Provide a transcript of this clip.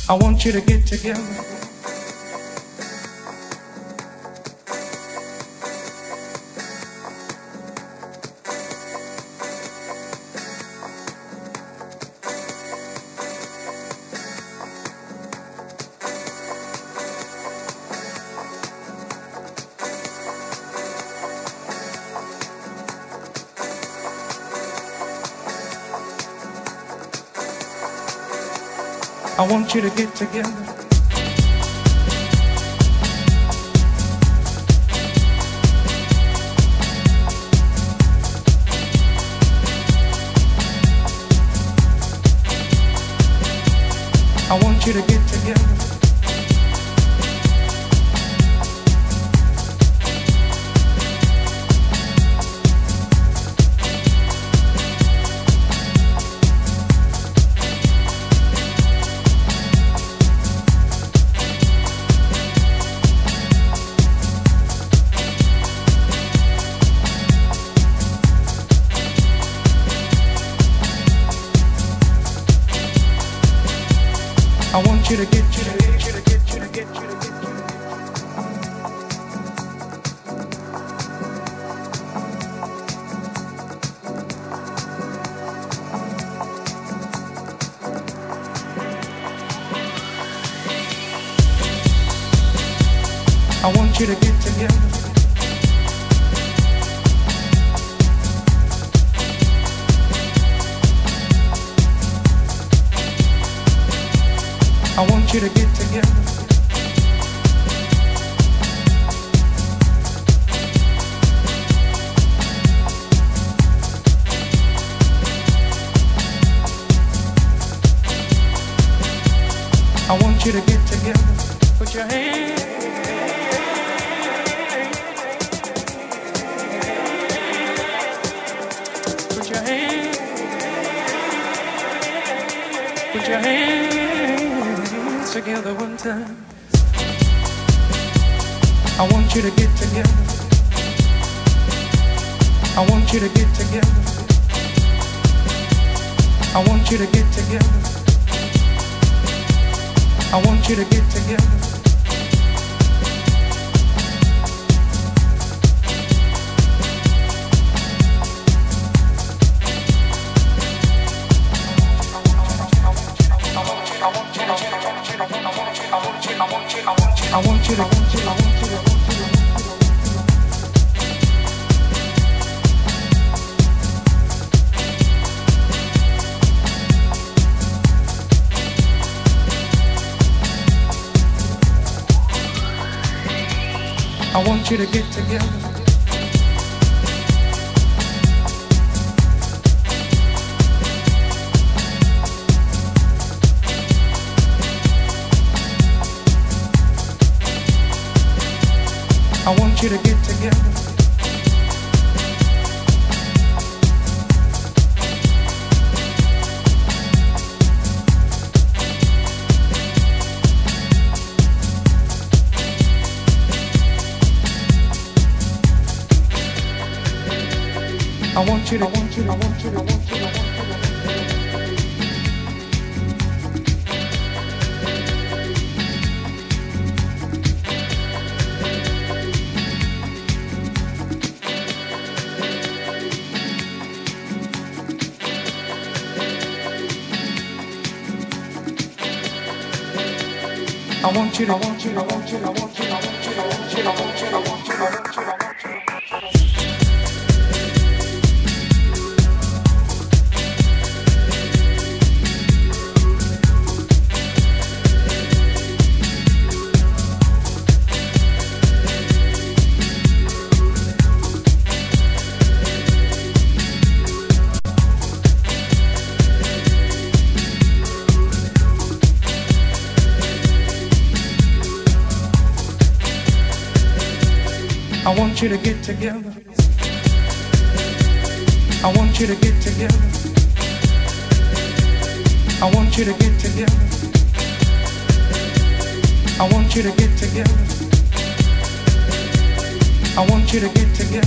I want you to get together. I want you to get together. I want you to get together. I want you to get you to get you to get you to get you to get you. I want you to get together. I want you to get together. I want you to get together. Put your hands. Put your hands. Put your hands together one time. I want you to get together. I want you to get together. I want you to get together. I want you to get together. I want you to I want you to get together. I want you to get together. I want you to, I want you, I want you, I want you, I want you. I want you to, I want you, I want you, I want you, I want you, I want you, I want you, I want you, I want you, I want you. I want you to get together. I want you to get together. I want you to get together. I want you to get together. I want you to get together.